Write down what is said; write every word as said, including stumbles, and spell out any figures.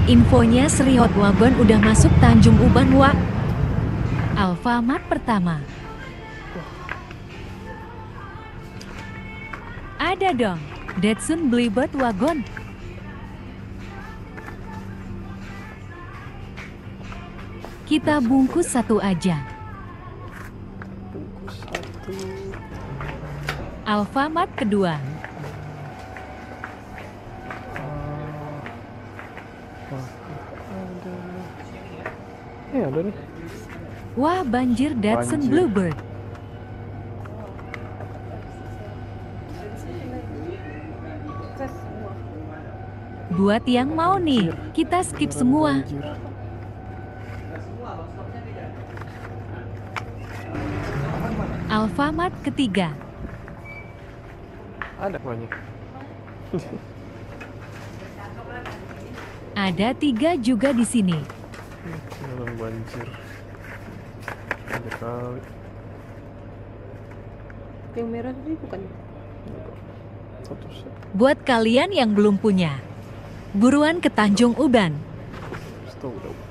Infonya Sri Hot Wagon udah masuk Tanjung Uban, Wak. Alfamart pertama. Ada dong, Datsun Bluebird Wagon. Kita bungkus satu aja. Bungkus satu. Alfamart kedua. Ada. Eh, ada nih. Wah, banjir Datsun Banjir. Bluebird. Buat yang mau nih, kita skip Beneran semua. banjir. Alfamart ketiga. Ada banyak. Ada tiga juga di sini. Beneran banjir. Ada kali. Yang merah ini bukan? Satu set. Buat kalian yang belum punya, buruan ke Tanjung Uban. Stop, udah.